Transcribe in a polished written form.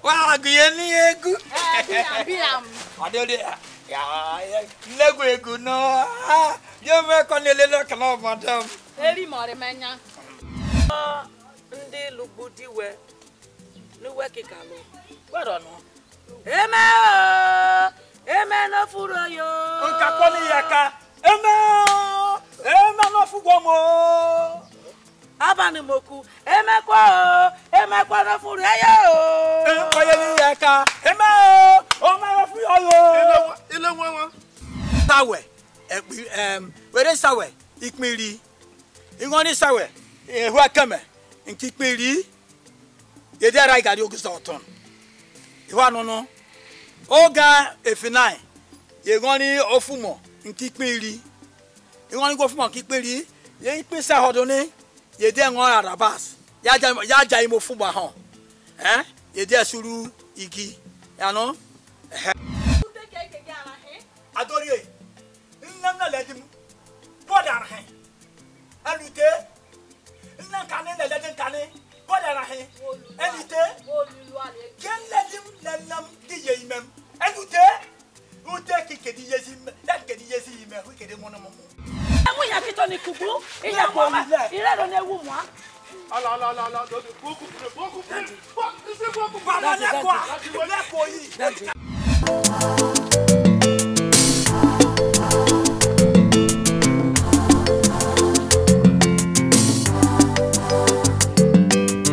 Wa guyeni egu. Biam. Adode ya legu egu no. Yo me konele lo kana madam. Eri more menya. Ndi lugudi we. Nu we kikalo. Where no? Eme no furo yo. Nka koni yaka. Eme no fugomo. Abani moku. Eme kwa no furo yo. Oyeni yaka. O ma fu yo. Ile nwa. Sawe. Where sawe? Ikmiri. Ingoni sawe. Ehu akame. Nkikmiri. Yede ara igari ogusa oton. Iwa no. Oga F9. Yegoni ofumo nkikpiri. Ingoni go fumo nkikpiri. Ye ipese hodone. Yede ngon arabas. Ya imo fumo ho. Yede asuru igi. Ya no? Adori. Nnam na ledim. Boda na he. Alute. Nnam kane na ledim kane. Boda na he. Elite. Ken ledim lelam di yemem. Elute. Ute kikedi yezim. Dat kedi yezim. Hu kede monomo. Amu ya kitoni kubu. Iya ko ire do na ewu mo. Ala. Boku. Baba le kwa. Le ko yi.